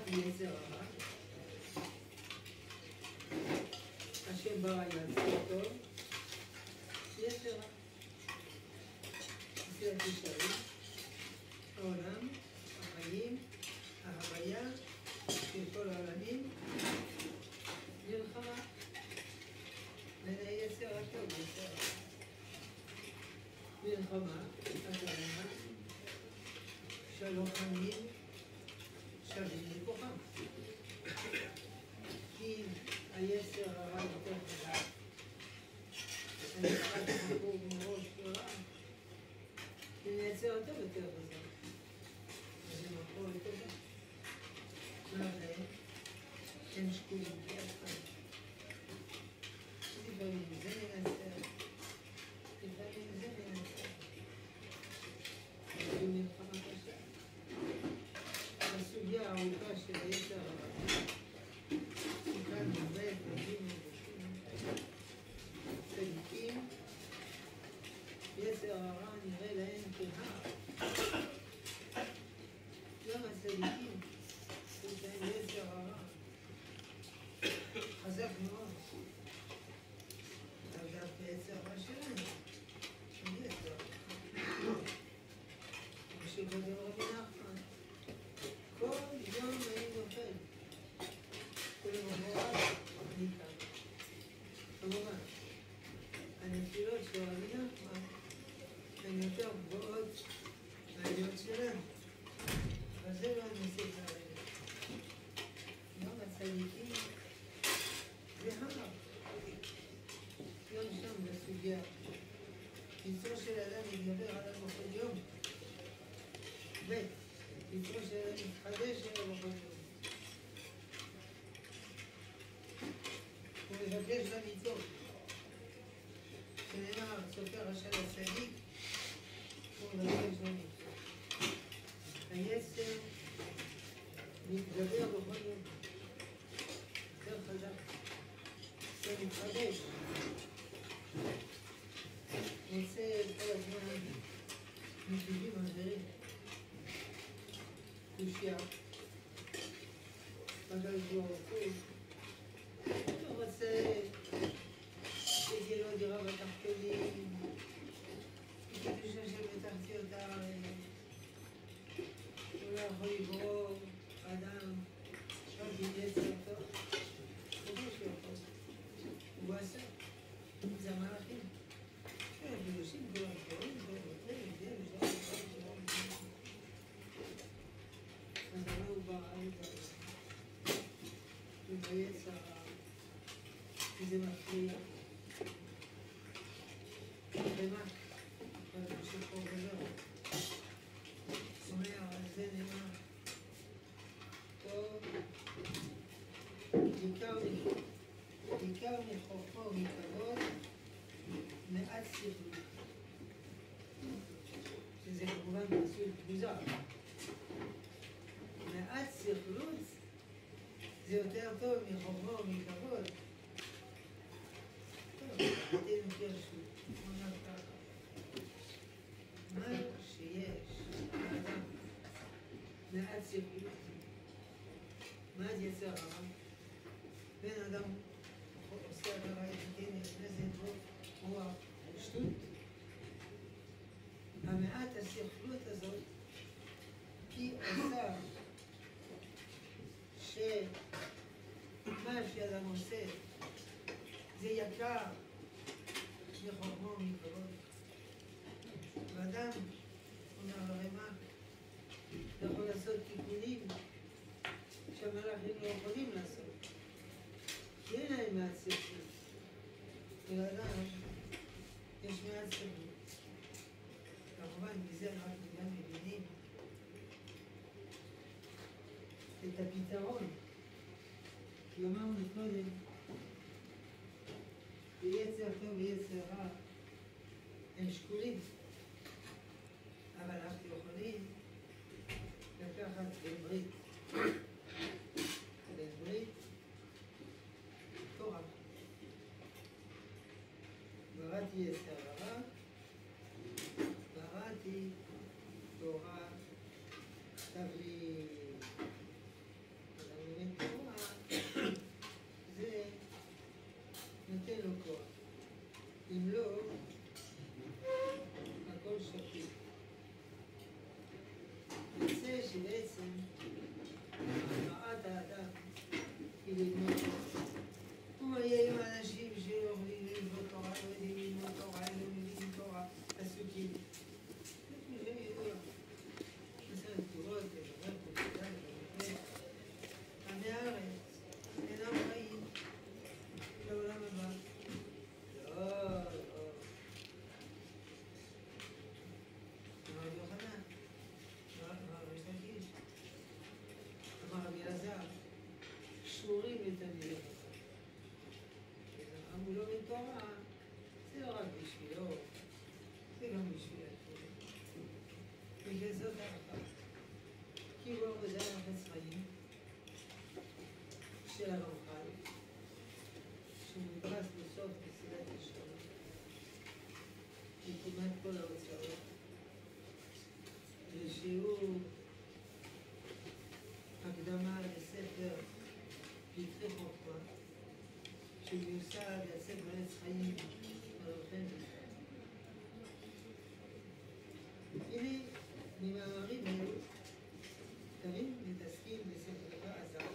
יצר הרע. השם ברא יצר טוב, יצר רע. זה התשעים, העולם, החיים, ההוויה של כל העולמים, מלחמה. בין היצר הטוב, יצר רע. מלחמה, הכוונה, שהלוחמים שווים לכוחם. כי היצר הרע יותר חזק, הנצחת חמור מראש ורע, כי היצר הטוב יותר חזק. אז זה מקור לטובה. לכן, הם שקולים כאחד. לפעמים זה מנצח, לפעמים זה מנצח. זו מלחמה קשה. הסוגיה הארוכה של היצר הרע, שכאן נובד, רבים צדיקים, יצר הרע נראה להם כהר. גם הצדיקים, יש להם יצר הרע חזק מאוד. אבל דווקא יצר הרע שלנו, אין יצר הרע. ושקודם רבי נחמן, כל יום אני נופל, כל למחרת אני קם. כמובן, הנפילות של רבי נחמן הן יותר גבוהות מהעליות שלנו, אבל זה לא הנושא כרגע. גם הצדיקים זה הר. גם שם בסוגיה, יצרו של אדם מתגבר עליו בכל יום. יצרו של אדם מתחדש עליו בכל יום. הוא מבקש למיתות. שנאמר, סופר השל הצדיק, הוא מבקש למיתות. היצר מתגבר בכל יום. יותר חזק. זה מתחדש. מוצא כל הזמן מטבעים אחרים. קושיה. הקדוש ברוך הוא רוצה שתהיה לו דירה בתחתונים, קדושה שבתחתיות הארץ. הוא לא יכול לברוא אדם רק עם יצר טוב. הוא לא שיכול. הוא עשה. זה המלאכים. כן, גירושים כל הדברים, אז למה הוא ברא את זה? וביצר כי זה מפריע. ומה? אבל שפה ולא. אומר, על זה נאמר. טוב. בעיקר מחוכמה ומכבוד, מעט שכלות. שזה כמובן מסוים תגוזה. מעט שכלות זה יותר טוב מחוכמה ומכבוד. טוב, נתנו קרשו, אומר ככה. מה שיש לאדם מעט שכלות, מעט יצר הרע, בן אדם עושה עבירה יתקן, נכנסת בו, רוח, שטות. המעט השכלות הזאת היא עושה שמה שאדם עושה זה יקר מחוכמה ומכבוד. ואדם, אומר הרמ"א, יכול לעשות תיקונים שהמלאכים לא יכולים לעשות. כי אין להם מעט שכלות. ולאדם יש מעט שכלות. כמובן, מזה רק גם מבינים את הפתרון. כי אמרנו קודם, ביצר טוב ויצר רע הם שקולים. אבל אנחנו יכולים לקחת ברית. ברית תורה. בראתי יצר הרע, בראתי תורה, כתב לי ללמוד. מה יהיה עם האנשים שאוכלים ללמוד תורה, לא יודעים ללמוד תורה, לא מבינים תורה, עסוקים. בסדר, תורות, לדבר, פוליטה, לדבר. עמי הארץ אינם חיים לעולם הבא. לא, לא. אמר רבי יוחנן, אמר ריש לקיש, אמר רבי אלעזר, שמורים לתלמידי חכם. אמרו לו בתורה, זה לא רק בשבילו, זה גם בשביל הכול. בגלל זאת ההלכה. כי הוא עבודה לחץ חיים של הרמח"ל, שמודפס בסוף מסילת ישרים, מכמעט כל ההוצאות, ושהוא הקדמה לספר פתחי חוכמה, שמיוסד על ספר עץ חיים הרב חנדל. הנה, ממאמרים אלו, תמיד מתעסקים בספר הזר,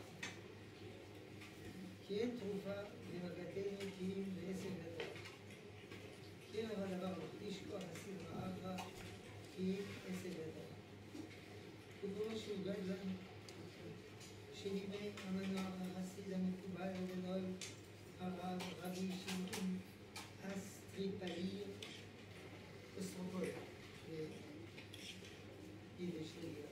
כי אין תרופה למגתנו כי אם בעסק לתורה. כן אבל דבר מחדיש כוח הסדרה ארבע כי אם עסק לתורה. וכמו שהוגד לנו, שלימי המנוח החסיד המקובל הגדול, הרב רבי שמעון אסטריפאי אוסטרופול, יידיש רגילה,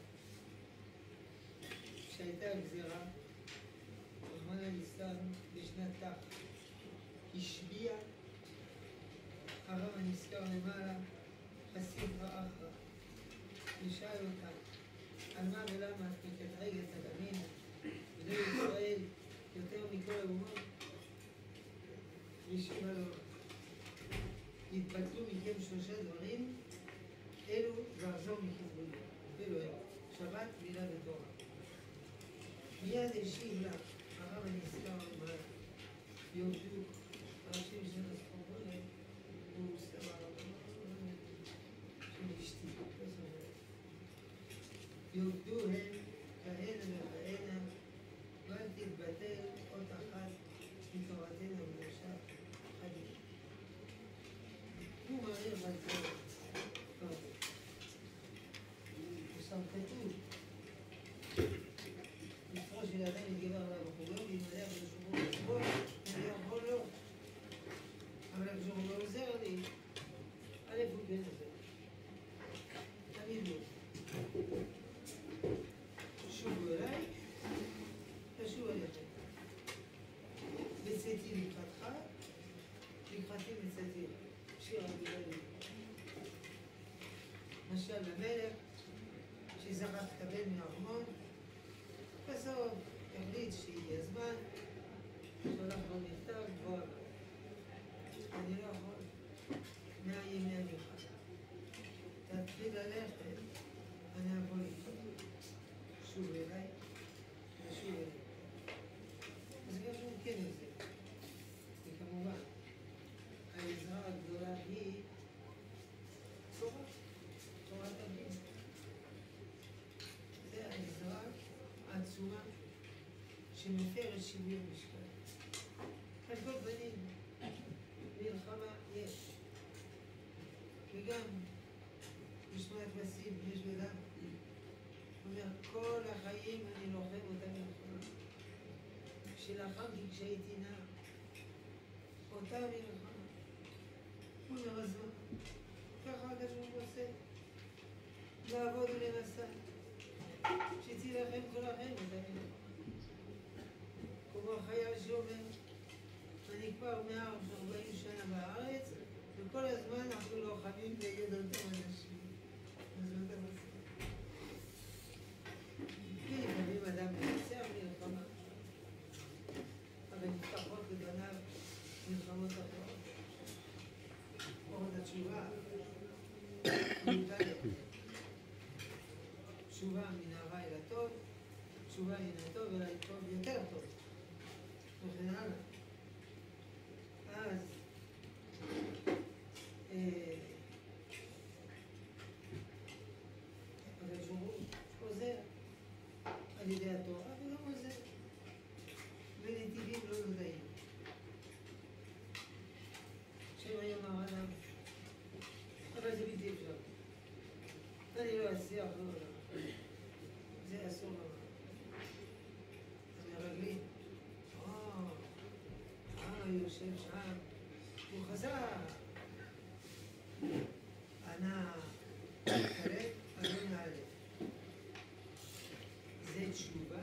שהייתה גזירה, רחמנא ליצלן, בשנת תח, השביע הרב הנזכר למעלה, חסיד ואחרא, ושאל אותה, על מה ולמה את מקטרגת על עמנו, בני ישראל, יותר מכל האומות? והשיבה לו, התבטלו מכם שלושה דברים, אלו ועזור מכם אלו הם, שבת, מילה ותורה. מיד השיב לה, הרב הנזכר למעלה, יורדו, אנשים של הספורבולה, הוא סבא של אשתי, לא סבא. יורדו הם כהנה וכהנה, ואל תתבטל עוד אחת מתורתנו הקדושה חדים. הוא מעריך על זה, הוא שם כתוב, מצרו של אדם יתגבר עליו בחורו, וימלא בשובו בשבו, אני יכול לא. אבל כשהוא לא עוזר לי, א' הוא כן עוזר. תמיד לא. שובו אליי, תשוב אליכם. בצאתי לקראתך, לקראתי בצאתי. שיר הגדולים. משל למלך, שזכה לקבל מהארמון, בסוף החליט שהגיע הזמן, שולח לו מכתב, בוא הבא. אני לא יכול, 100 ימי המלחמה. תתחיל ללכת, אני אבוא איתך. שוב אליי, ושוב אליי. אז גם שהוא כן עושה. וכמובן, העזרה הגדולה היא תורה, תורת הדין. זה העזרה העצומה שמפרת שיווי המשקל. על כל פנים, מלחמה יש. וגם משמעת פסיב יש בדם. הוא אומר, כל החיים אני לוחם אותה מלחמה. שלחמתי כשהייתי נער. אותה מלחמה. הוא אומר, אז מה? ככה הקדוש ברוך הוא עושה. לעבוד ולנסה. שתילחם כל החיים אותה מלחמה. כמו החייל שאומר, אני כבר 140 שנה בארץ, וכל הזמן אנחנו לוחמים נגד אותם אנשים. אז מה אתה עושה? כן, לפעמים אדם מנצח מלחמה, אבל נפתחות לבניו מלחמות אחרות. אורת התשובה, מוטלת. תשובה מן הרע אל הטוב, תשובה מן הטוב אל הטוב יותר טוב. וכן הלאה. אז הקדוש ברוך הוא עוזר על ידי התורה וגם עוזר. יושב שם, הוא חזר. ענה, כרת, ענה נעלה. זה תשובה?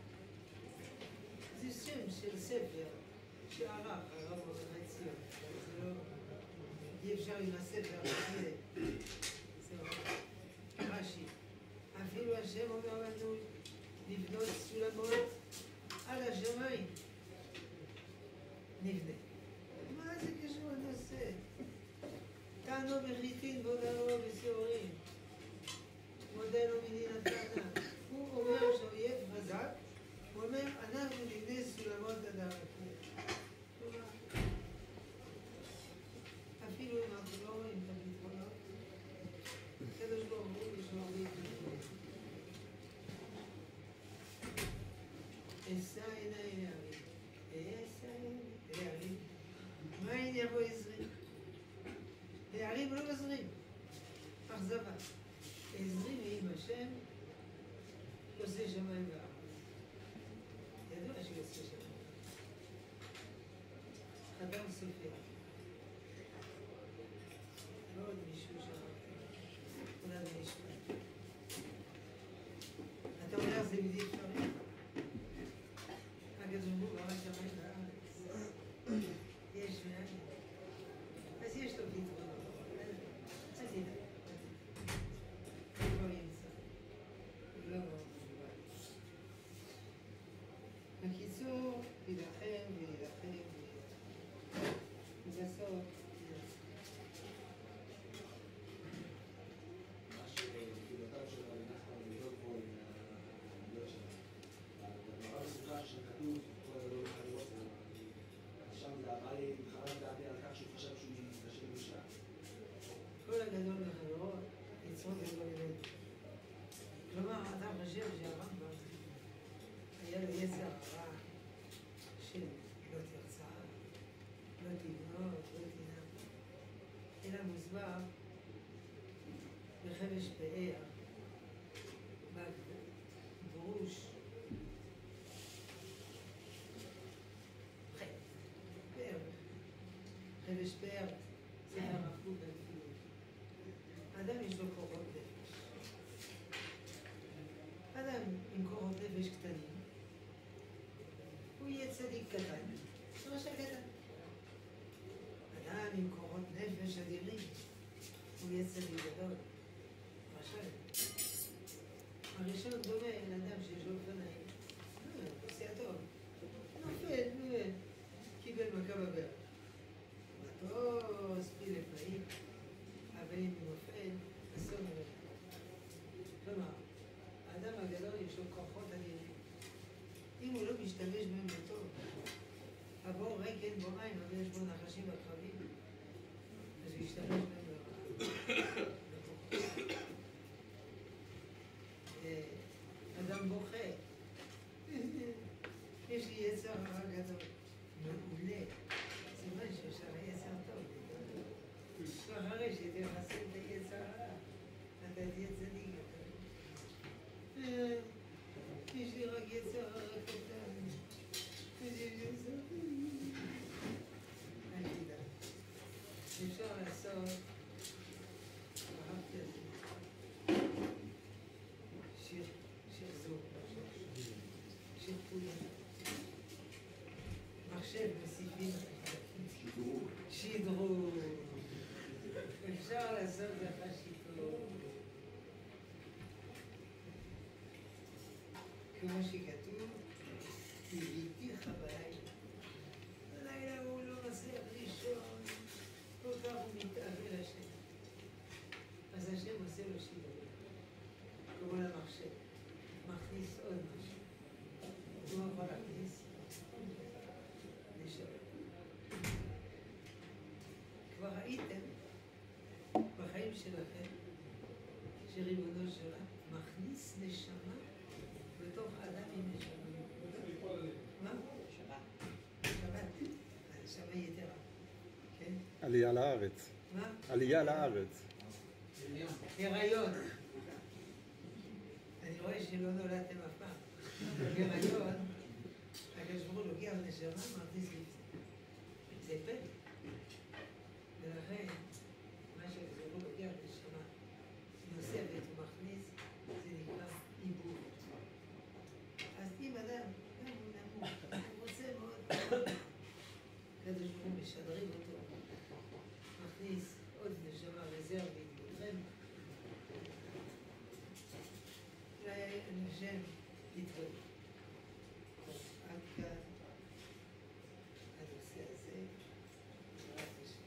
זה שם של ספר שערך הרב רבי ציון. זה לא... אי אפשר עם הספר הזה. זה רש"י. אפילו השם אומר לנו לבנות סולמות על השמיים. נבנה. מה זה קשור לנושא? תענו בחיטין בודרו בשעורים. מודה לו מדינת תענה. הוא אומר שהאויב חזק, הוא אומר אנחנו נבנה סולמות עד הרקיע. אפילו אם אנחנו לא רואים את הפתרונות, הקדוש ברוך הוא יש לו הרבה פתרונות. אשא עיני להרים. אשא עיני להרים. מאין יבוא עזרי? להרים לא עזרים. אכזבה. עזרי מעם השם עושה שמיים וארץ. ידוע שהוא עושה שמיים. חתם סופר. לא עוד מישהו שם. אולי מישהו. אתה אומר זה בלתי אפשרי. הקדוש ברוך הוא ברא שמיים וארץ. יש מאין. אז יש לו פתרונות. אל תדע. הוא לא ימצא. הוא לא מובן. בקיצור, להילחם ולהילחם ולהילחם. ובסוף, תפילותיו של רבי נחמן לבדוק פה עם העמדות שלה. הדבר מסוכן שכתוב, כל הדבר בחלוות, שם זה אמר לי, בכלל דעתי על כך שהוא חשב שהוא מתקשר בשעה. כל הגדול בחברות יצרות גדול ילד. כלומר, אתה חושב שהרמב"ם היה לו יצר הרע של לא תרצה, לא תבנות, לא תנם. אלא מוסבר בחבש פאר, בגרוש, בערך. חבש פאר, זה הרב קוק על תפילות. האדם יש לו כוחות נפש. אדם עם כוחות נפש קטנים, הוא יהיה צדיק קטן, רשע קטן. אדם עם כוחות נפש אדירים, הוא יהיה צדיק גדול. הראשון דומה לאדם שיש לו אופניים, עושה טוב, נופל, קיבל מכה בברך. מטוס, פיל לפעים, אבל אם הוא נופל, אסון נופל. כלומר, האדם הגדול יש לו כוחות אדירים. אם הוא לא משתמש בהם בטוב, הבור ריק אין בו מים, אבל יש בו נחשים עקרבים, אז הוא ישתמש בהם ברעה. אדם בוכה. יש לי יצר רע גדול. מעולה. סימן שיש לך יצר טוב. ואחרי שתחסל את היצר רע, אתה תהיה צדיק יותר. יש לי רק יצר רע קטן. יש לי יצר. אל תדע. אפשר לעשות, אהבתי את זה. שחזור, שחפויה, מחשב מוסיפים, שדרוג, אפשר לעשות לך שדרוג, כמו שכתוב, תביתיך בלילה, בלילה הוא לא מצליח לישון, כל כך הוא מתאבל השם, אז השם עושה לו שדרוג. כמו למחשב, מכניס עוד משהו. הוא יכול להכניס, לשאול. כבר ראיתם בחיים שלכם שריבונו שלה מכניס נשמה בתוך האדם עם נשמה. מה? שבת. נשמה יתרה. כן? עלייה לארץ. מה? עלייה לארץ. הריון. אני רואה שלא נולדתם אף פעם. בהיריון, הקדוש ברוך הוא לוקח נשמה, מכניס לי את זה. זה פלא. ולכן, מה שהגזרו לוקח לשמה, נושא ואת הוא מכניס, זה נקרא עיבור. אז אם אדם, גם הוא נמוך, הוא רוצה מאוד, הקדוש ברוך הוא משדרג אותו, מכניס עוד נשמה רזרבית בלכם, לשם להתגלות. עד כאן הנושא הזה, בעזרת השם.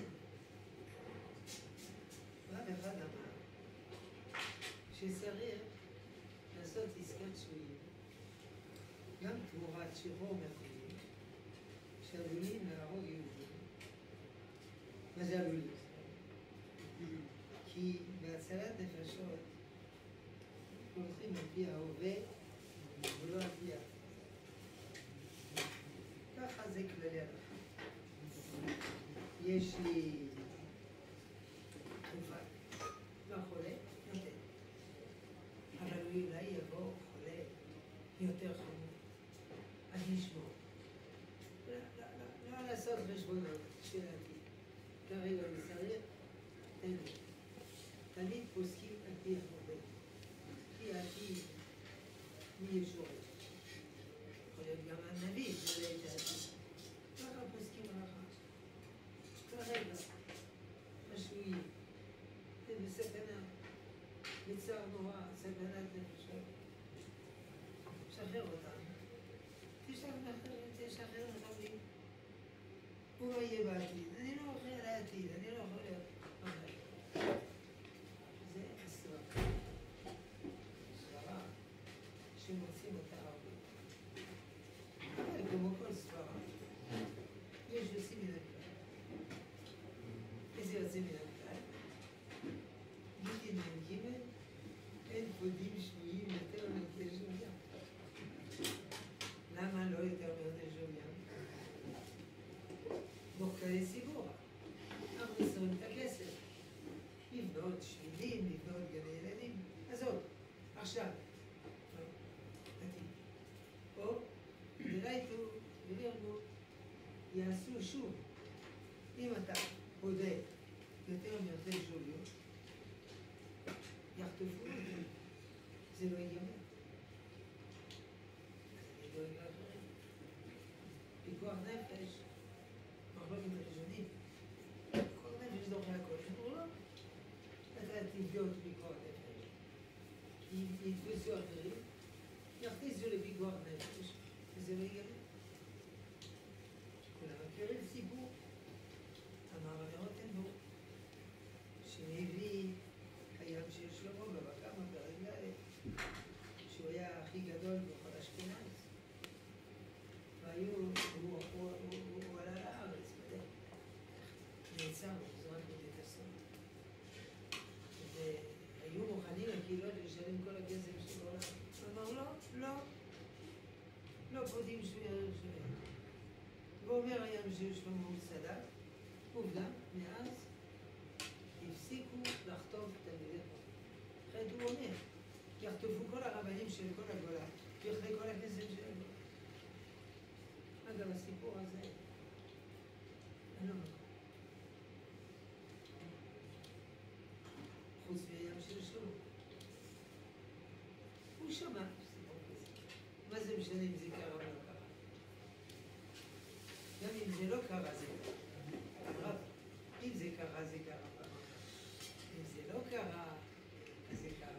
רב אחד אמר שצריך לעשות עסקת שבויים, גם תמורת שחרור מהכלים, שעלולים להרוג יהודים. מה זה עלולים? כי בהצלת נפשות הולכים על פי ההווה ולא על פי העתיד. ככה זה כללי הלכה. יש לי תרופה, לא חולה, נותן. אבל אולי יבוא חולה יותר חמור. אז נשמור. לא לעשות חשבונות של העתיד. כרגע מסריח, תן לי. תמיד פוסקים על פי ההווה. כי העתיד מי ישורש. יכול להיות גם הנביא יודע את העתיד. ככה פוסקים הלכה. כרגע, משהו יהיה. זה בסכנה, בצער נורא, סכנת נפשות. שחרר אותם. תשחרר אותם לי. הוא לא יהיה בעתיד. אני לא אוכל על העתיד, אני לא יכול להיות. זה הסברה. סברה שמוצאים אותה הרבה. אבל כמו כל סברה, יש יוצאים מן הכלל. איזה יוצאים מן הכלל? גיטי נ"ג, אין פודים שבויים יותר מעונשי ים. למה לא יותר מעונשי ים? בוחרי ציבור. אנחנו נסרים את הכסף. לבנות שבילים, לבנות גני ילדים. עזוב, עכשיו. עתיד. או, וראיתו, וראינו, יעשו שוב. אם אתה בודק יותר מיותר שוליות, יחטפו את זה. זה לא ייגמר. אז אני דואג לאחרים. פיקוח נפש, מחלוקת ראשונים. כל נפש דוחה הכל. אמרו לא. אתה תבדוק פיקוח נפש. יתפסו אחרים, יכניסו לפיקוח נפש, וזה לא ייגמר. כולם מכירים סיפור. אמר רוטנבורג, שהביא הים של שלמה בבא קמא ברגע שהוא היה הכי גדול בכל אשכנז. הוא עלה לארץ, בדרך. נעצר, הוא זרק בבית הסוהר. והיו מוכנים הקהילות לשלם כל הכסף של העולם. הוא אמר לא פודים שוויון שלהם. ואומר הים של שלמה הוא צדק. עובדה, מאז הפסיקו לחטוף תלמידי חכמים. אחרת הוא אומר, יחטפו כל הרבנים של כל הגולה, ויחטא כל הכסף של הגולה. אגב, הסיפור הזה, אני לא מקום. חוץ מהים של שלמה. הוא שמע סיפור כזה. מה זה משנה אם זה קרה או לא קרה? גם אם זה לא קרה, זה קרה. רב, אם זה קרה, זה קרה פעם. אם זה לא קרה, אז זה קרה.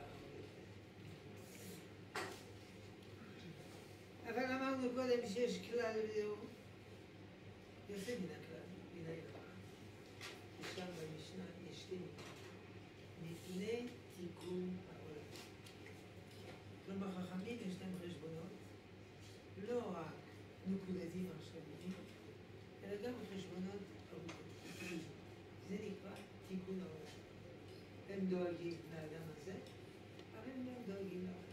אבל אמרנו קודם שיש כלל יוצא מן הכלל, מן ההלכה. ושם במשנה יש שתי לפני תיקון העולם. כלומר, חכמים יש להם חשבונות, לא רק נקודתיים עכשוויים, אלא גם חשבונות ארוכות. זה נקרא תיקון העולם. הם דואגים לאדם הזה, אבל הם לא דואגים לעולם.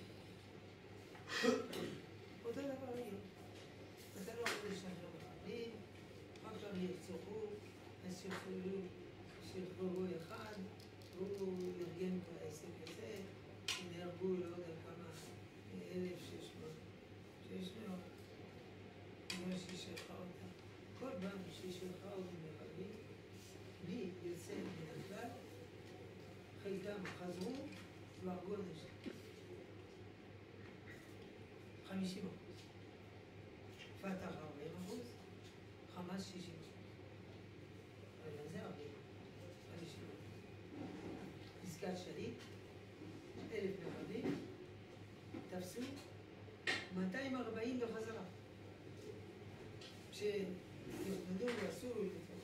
אותו דבר היום. אתה לא יכול לשחרר מחבלים, אחר כך ירצחו, אז שחררו אחד, והוא ארגן את העסק הזה, נהרגו לא יודע כמה, 1,600, מה ששלחה אותה. כל פעם ששלחה חזרו, והרגו אנשים. 50%. פתח 40%, חמאס 60%. אבל גם זה 40, 50%. עסקת שליט, 1,000 מחבלים, תפסו 240 בחזרה. שיוחמדו ועשו לפעמים.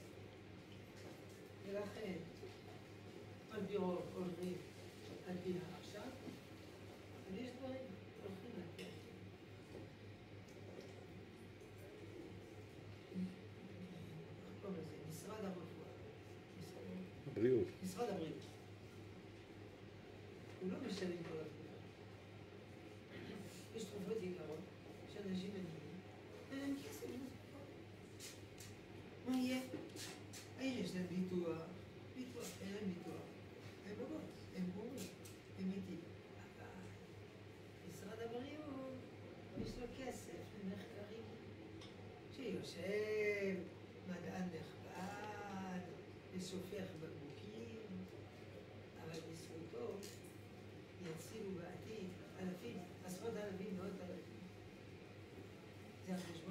ולכן, על פי רוב הולכים על פי העכשיו, אבל יש דברים הולכים על פי העכשיו. איך קוראים לזה? משרד הרפואה. בריאות. משרד הבריאות. הוא לא משלם כל הזמן. יש תרופות יקרות שאנשים מגיעים, אין להם כסף. מה יהיה? האם יש להם ביטוח? ביטוח, אין להם ביטוח. הם בבוס, הם בורים, הם מתים. אבל משרד הבריאות, יש לו כסף למחקרים. שיושב, מדען נכבד, ושופך בקבוקים, אבל בזכותו יצילו בעתיד אלפים, עשרות אלפים, מאות אלפים. זה החשבון.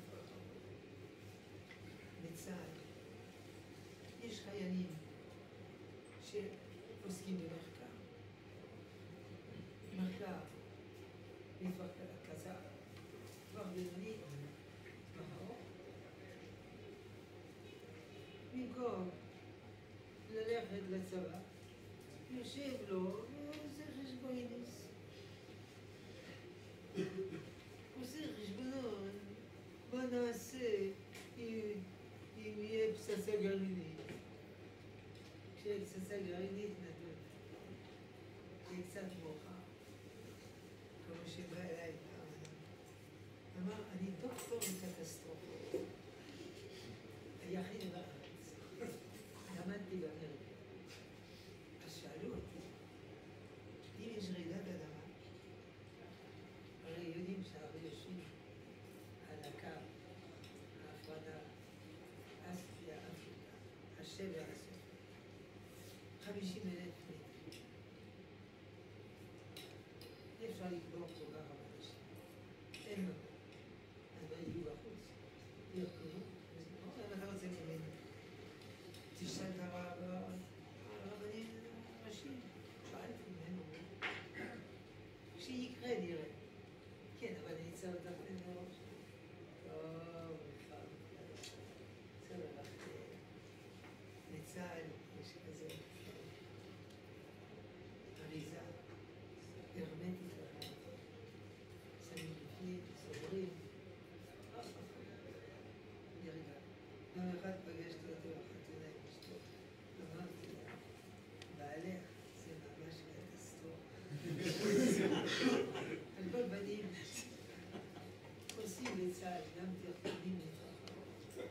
בצה"ל יש חיילים שעוסקים במחקר. מחקר לטווח קצר, טווח בינוני, טווח ארוך. במקום ללכת לצבא, יושב לו ועושה חשבונות. עושה חשבונות, מה נעשה אם יהיה פצצה גרעינית. כשיהיה פצצה גרעינית נדון. זה קצת מאוחר. כמו שבא אליי פעם, אמר, אני דוקטור בקטסטרופות. היחיד בארץ. למדתי באמריקה. אז שאלו אותי, אם יש רעידת אדמה, הרי יודעים שהרבה יושבים על הקו, ההפרדה, אסיה, אפריקה, השבר הסופי, 50,000 מטר. אי אפשר לקבור כל כך הרבה אנשים. אין מקום. אז מה יהיו בחוץ? ירקדו? אם אתה רוצה ממנו, תשאל את הרבנים הראשיים. שאלתי ממנו. כשיקרה נראה. כן, אבל אני צריך לתפן מראש. טוב, צריך ללכת לצה"ל, יש כזה אריזה הרמטית לחיים. שמים בפנים, סוגרים. נרגע. יום אחד פגשתי אותו בחתונה עם אשתו. אמרתי לה, בעלך זה ממש קטסטרופה. על כל פנים, עושים לצה"ל גם תרגילים לטווח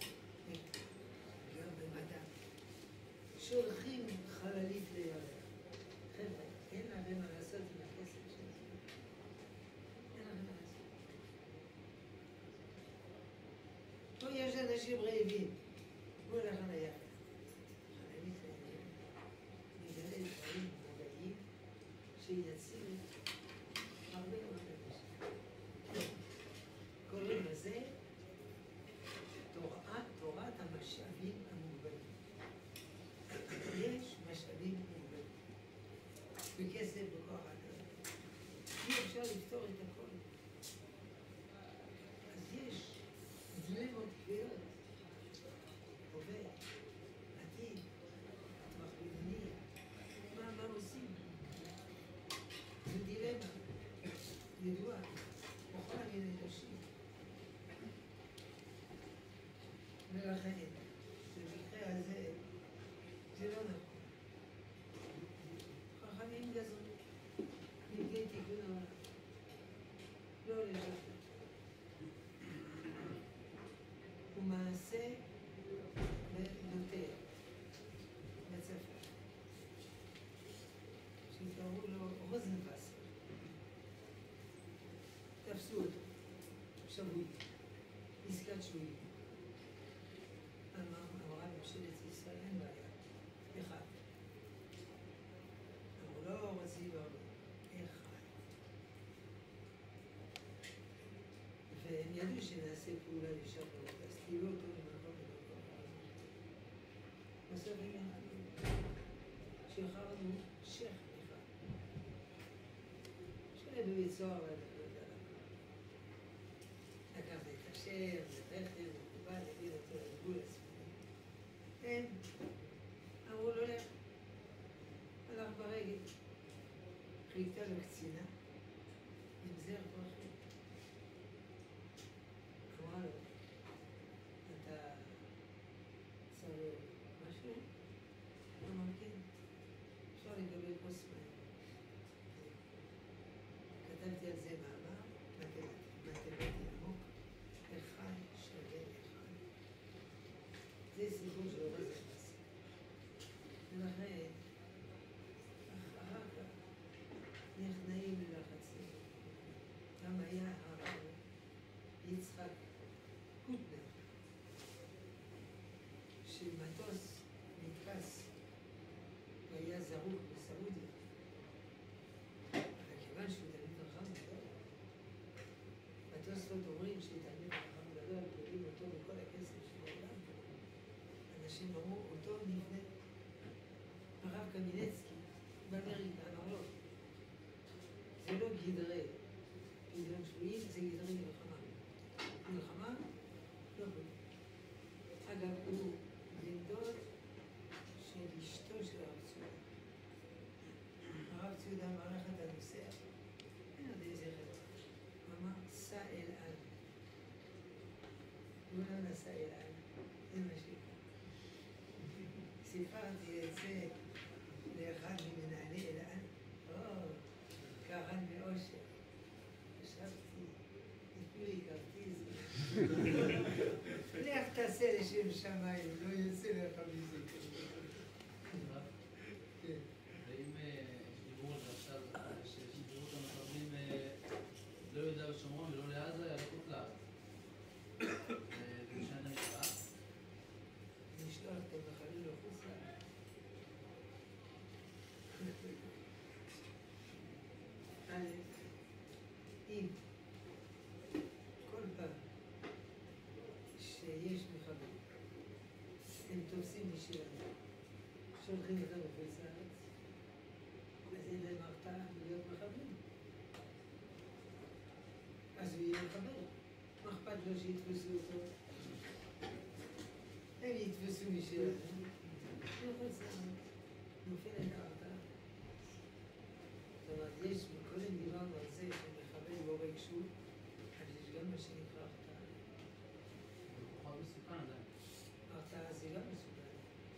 גם במדע. שולחים חללית לירח. חבר'ה, אין לכם מה לעשות עם הכסף שלכם. אין לכם מה לעשות. פה יש אנשים רעבים. בואו נלך על הירח. חללית לירח. נגלה דברים מדעיים שיצילו הרבה מאוד אנשים. קוראים לזה תורת המשאבים המוגבלים. יש משאבים מוגבלים. בכסף, בכוח אדם. אי אפשר לפתור את הכל. אז יש דילמות כבדות. הווה, עתיד, טווח בינוני. מה עושים? זו דילמה ידועה בכל המיני אנשים. ולכן, במקרה הזה, זה לא נכון. חכמים גזרו, נפגעי תיקון העולם. לא לשחק. ומעשה נוטה בצפון, שקראו לו רוזנבסר. תפסו אותו, שבוי, עסקת שבויים. אמרה ממשלת ישראל, אין בעיה, אחד. והם ידעו שנעשה פעולה לשחרר, אז תהיו אותו במקום למקום. בסוף הם יחדו. שחררנו שייח אחד. שהיה בבית סוהר, ואני לא יודע למה. לקחתי את השם, ורכב, ובא להגיד אותו לגבול הצפוני. הם אמרו לו לך. הלך ברגל. חיכתה לו קצינה. עם זר פרחים. אמרה לו, אתה צריך משהו? אמר כן, אפשר לקבל כוס מים. כתבתי על זה מאמר, מתמטי עמוק, אחד שווה אחד. זה סיפור של אורז המס. ולכן, אחר כך נכנעים ללחצים. גם היה הרב יצחק קוטנר, שמטוס נתפס והיה זרוק בסעודיה. אבל כיוון שהוא תלמיד חכם גדול, בתוספות אומרים שהוא תלמיד חכם גדול, פוגעים אותו בכל הכסף של העולם. אנשים אמרו, אותו נבנה. הרב קמינצקי באמריקה אמר לו, זה לא גדרי פדיון שבויים, זה גדרי מלחמה. מלחמה? לא בונים. אגב, הוא בן דוד של אשתו של הרב ציודה. הרב ציודה אמר לך אתה נוסע, אין עוד איזה חברה. הוא אמר, סע אל על. הוא לא נסע אל על, זה מה שיקרה. סיפרתי את זה לאחד ממנהלי אל על, קרן מאושר. חשבתי, תתנו לי כרטיס. לך תעשה לשם שמיים, לא יוצא לך מזה. כן. ואם דיברו על זה עכשיו, שדיברו את המחבלים לא יהודה ושומרון ולא לעזה, אלא לחוץ לארץ. זה משנה את המשפט. נשלח את המחבלים לחוץ לארץ. א', אם כל פעם שיש מחבלים, הם תופסים משלנו, שולחים אותם לחוץ לארץ, אז אין להם הרתעה להיות מחבלים. אז הוא יהיה מחבל. מה אכפת לו שיתפסו אותו? הם יתפסו משלנו, לחוץ לארץ, נופלת ההרתעה. זאת אומרת, יש, קודם דיברנו על זה שמחבל לא הורג שוב, אבל יש גם מה שנקרא הרתעה. זה פחות מסוכן עדיין. הרתעה זה גם מסוכן.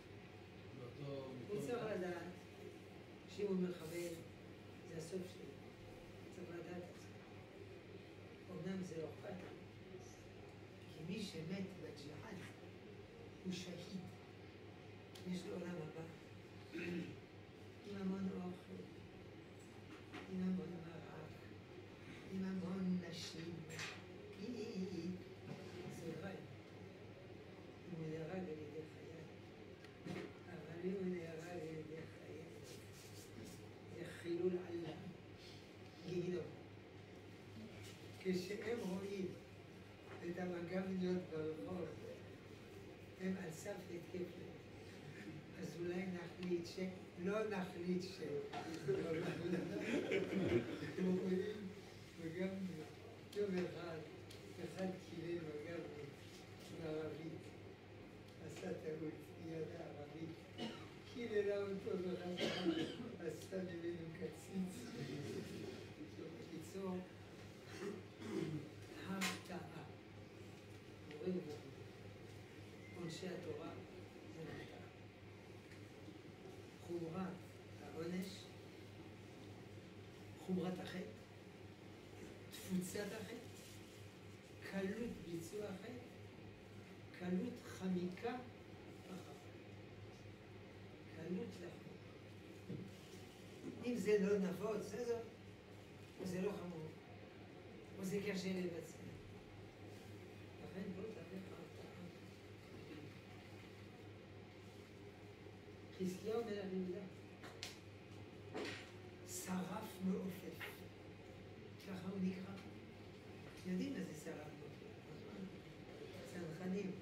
הוא באותו... צריך לדעת שאם הוא מחבל, זה הסוף שלו. צריך לדעת את זה. אומנם זה לא אכפת לי, כי מי שמת בג'יהאד הוא שהיד. יש לו עולם הבא. עם המון אוכל. עם המון מרק, עם המון נשים, סוגריים. אם הוא נהרג על ידי חייל, אבל אם הוא נהרג על ידי חייל, זה חילול עלה, גיהינום. כשהם רואים את המג"בניות ברחוב, הם על סף התקף לב. אז אולי נחליט לא נחליט וגם יום אחד קילל מג"ב ערבית, עשה טעות, ידע ערבית, קיללה אותו וחזרה, עשתה ממנו קציץ. בקיצור, הרתעה. מורה ובוגר. עונשי התורה זה הרתעה. חומרת העונש, חומרת החטא, תפוצת החטא, קלות ביצוע החטא, קלות חמיקה בחטא. קלות לחמוק. אם זה לא נפוץ, זה לא חמור, או זה קשה לבצע. לכן בוא תביא הרתעה. חזקיהו מלך יהודה שרף מעופף, ככה הוא נקרא. יודעים מה זה שרף מעופף? פנים.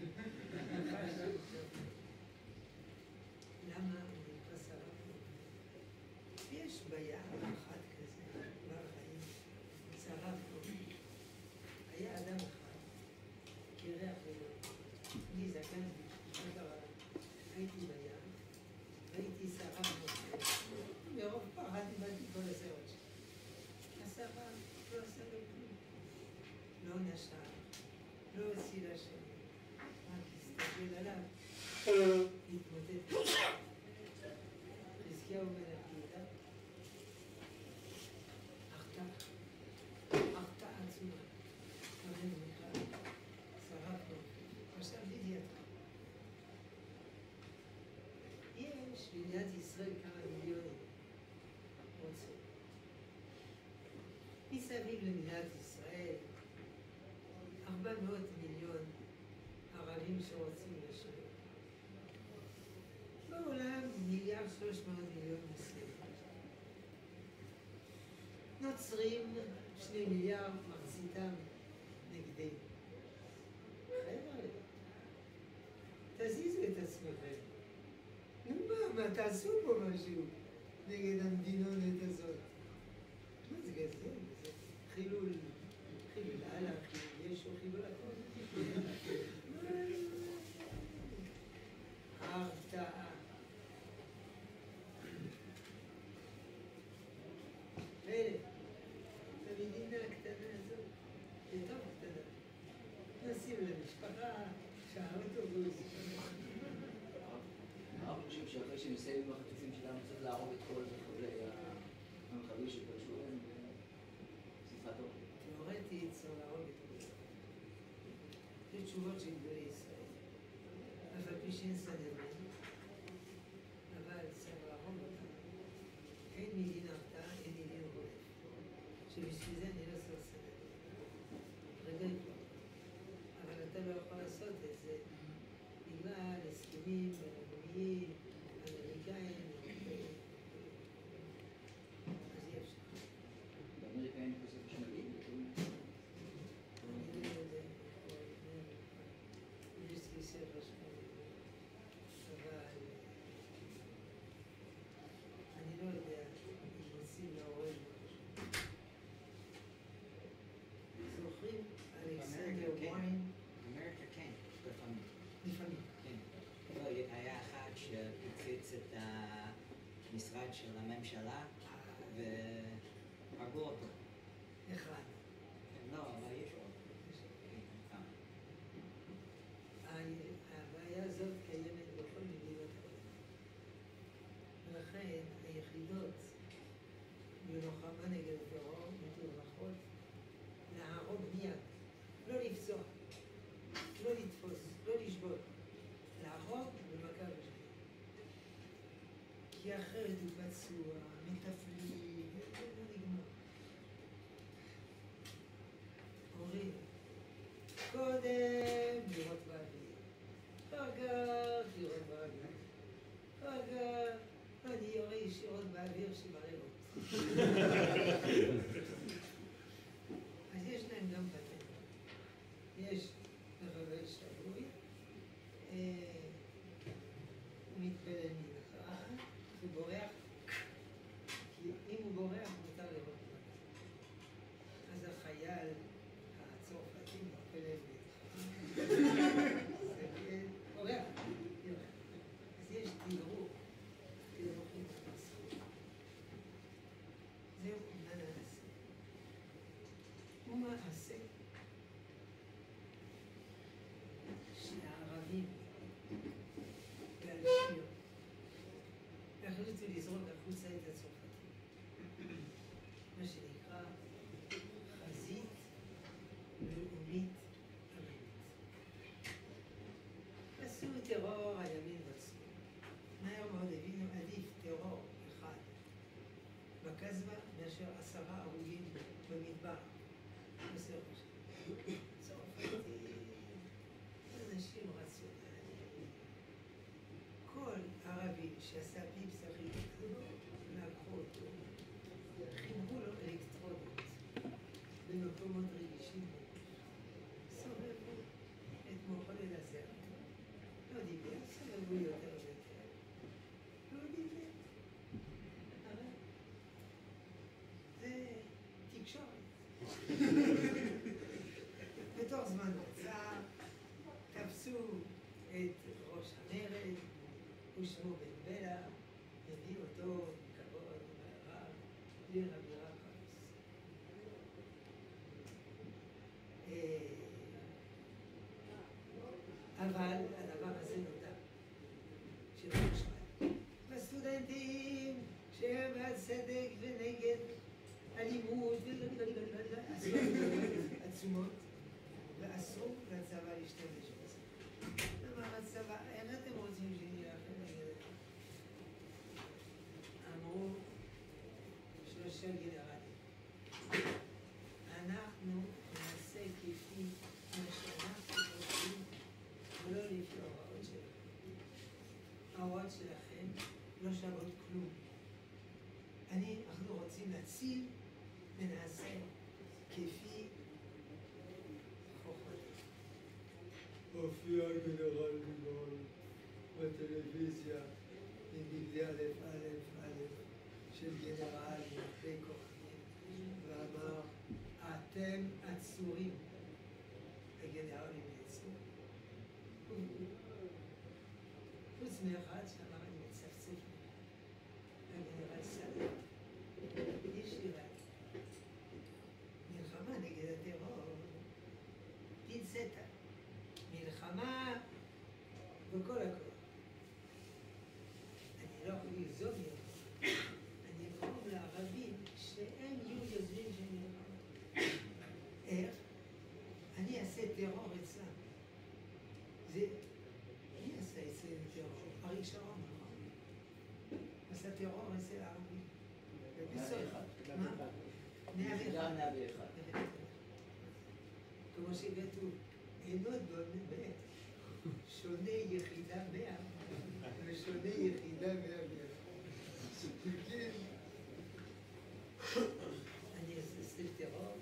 למה אני נתפס עליו? יש ביד אחד כזה, בחיים, צרפנו. היה אדם אחד, קרח ולא. אני זקנתי, הייתי בים, הייתי שרפנו. מרוב פחד איבדתי כל הזהות שלי. השרף לא עשה לו כלום. לא נשם, לא הוציא לשני. רק הסתכל עליו, התמוטט. חזקיהו בן עקיבא, אחתה עצומה. כבד מיכל, שרפנו. עכשיו לידיעתך. יש במדינת ישראל כמה מיליונים רוצים. מסביב למדינת ישראל 400 מיליון ערבים שרוצים לשבת. בעולם 1.3 מיליארד מוסלמים. נוצרים 2 מיליארד, מחציתם נגדנו. חבר'ה, תזיזו את עצמכם. נו מה, תעשו פה משהו נגד המדינונת הזאת. מה זה גזל? זה חילול אללה, חילול ישו, חילול הכל. ההרתעה. מילא, את המדינה הקטנה הזאת, יותר קטנה. נשים למשפחה, שהאוטובוס. אנחנו חושבים שאחרי שנסיים עם החטופים שלנו צריך להרוג את כל המחבלים שפלשו אליהם ושמחתו. תיאורטית צריך להרוג את כולם. זה תשובות של גדולי ישראל. אף על פי שאין סנהדרין, אבל צריך להרוג אותם. אין מדין הרתעה, אין מדין רודף. שבשביל זה אני לא צריך סנהדרין. רגע כבר. אבל אתה לא יכול לעשות את זה בגלל הסכמים בינלאומיים, אמריקאים, אז אי אפשר. באמריקה אין כסף חשמלי? אני לא יודע, יש כסף חשמלי, אבל אני לא יודע אם רוצים להורג משהו. זוכרים? אלכסנדר ויין? אמריקה כן, לפעמים. לפעמים. כן. לא, היה אחד שהפיץ את המשרד של הממשלה והרגו אותו. אחד. לא, אבל יש עוד. כמה. הבעיה הזאת קיימת בכל מדינות העולם. ולכן היחידות בלוחמה נגד הטרור מתווכחות להרוג מיד, לא לפצוע, לא לתפוס, לא לשבות, להרוג במכה ראשונה. כי אחרת הוא פצוע, מטפלים, זה לא נגמר. אומרים, קודם לראות באוויר, אחר כך לראות באוויר, אחר כך אני יורה ישירות באוויר שבריאות. אז יש להם גם פטנט. יש מחבל שבוי, הוא מתפלל מנחה, הוא בורח, כי אם הוא בורח מותר לראות מנחה. אז החייל הצרפתי מתפלל מנחה. בורח. אז יש תדרוכים במשחק. זהו, מה נעשה? ומה עשה? עצומות, ואסור לצבא להשתמש בזה. כלומר, הצבא, איך אתם רוצים שנהיה לכם נגד זה? אמרו 3 גנרלים. אנחנו נעשה כפי מה שאנחנו רוצים, ולא לפי ההוראות שלכם. ההוראות שלכם לא שוות כלום. אנחנו רוצים להציל ונעשה כפי חוכמתנו. הופיע גנרל גדול בטלוויזיה עם בגדי א' של גנרלים וכוכבים, ואמר, אתם עצורים. הגנרלים נעצרו. חוץ מאחד שאמר, אני מצפצף. הגנרל סלם. ישירה. מלחמה נגד הטרור. פינצטה. מלחמה בכל הכוח. אני לא יכול לגזום יותר. אני אגרום לערבים שהם יהיו יוזמים של מלחמה. איך? אני אעשה טרור אצלם. זה... מי עשה אצלם טרור? אריק שרון, נכון? עשה טרור אצל הערבים. מה? 101. כמו שכתוב, אינו דומה שונה יחידה 100 ושונה יחידה 100. אני אעשה טרור,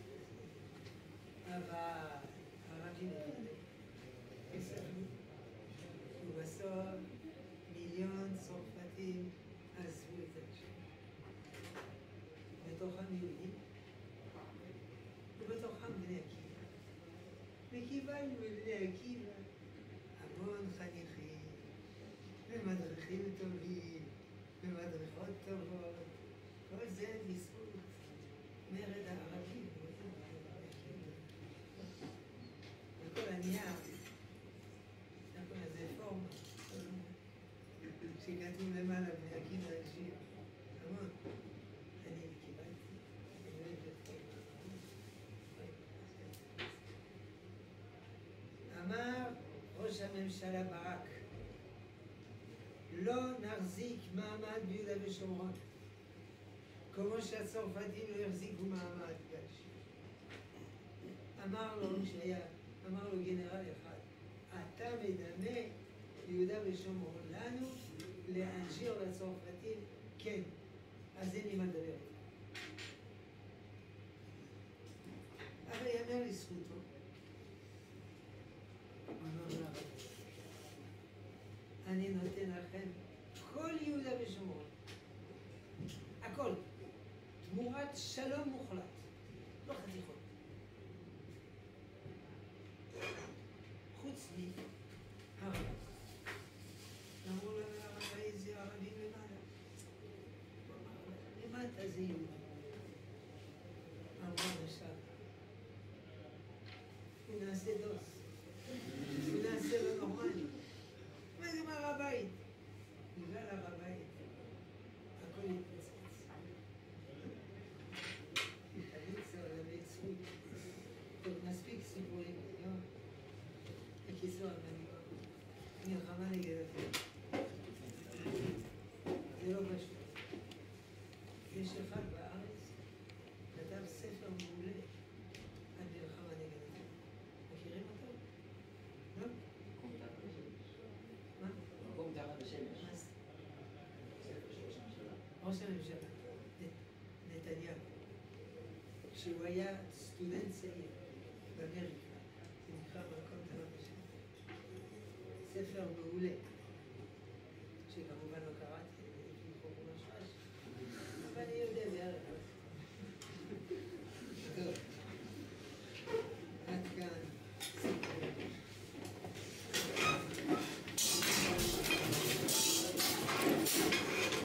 אבל הערבים כסף. ובסוף 1,000,000 צרפתים עזבו את השם. בתוכם יהודים, ובתוכם בני עקיבא. וקיבלנו בבני עקיבא המון חניכים, ומדריכים טובים, ומדריכות טובות. כל זה בזכות מרד הערבים. וכל הנייר, זה פורמה, שכתוב למעלה בני עקיבא השיר, המון. אני קיבלתי, אני אוהב את פורמה. אמר ראש הממשלה ברק, לא נחזיק מעמד ביהודה ושומרון, כמו שהצרפתים לא יחזיקו מעמד באשיר. אמר לו גנרל אחד, אתה מדמה יהודה ושומרון לנו, לאנג'יר לצרפתים, כן, אז אין לי מה לדבר איתה. אבל יאמר לזכותו. אני נותן לכם כל יהודה ושומרון, הכל, תמורת שלום מוחלט, לא חתיכות. חוץ מהרב. אמרו לנו הרבי זה ערבים למעלה. למטה זה יהודי. אמרו עכשיו, הוא נעשה דוס. הוא נעשה לא נורמלי. מה זה מהר הבית? בגלל הר הבית, הכל יתפוצץ. הליצה על המצוי. טוב, מספיק סיפורים, לא? בקיצור, מלחמה נגד הטרור. זה לא פשוט. יש אחד בארץ, כתב ספר מעולה על מלחמה נגד הטרור. מכירים אותו? לא? מה? מקום תחת השמש. מה זה? ראש הממשלה, נתניהו, כשהוא היה סטודנט צעיר באמריקה, זה נקרא מקום תחת השמש. ספר מעולה.